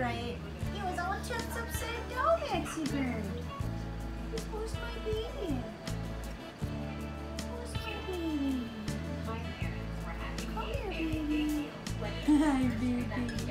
right. He was all just upside down, Maxie Bird. Who's my baby? Who's my baby? Come here, baby. Hi, baby.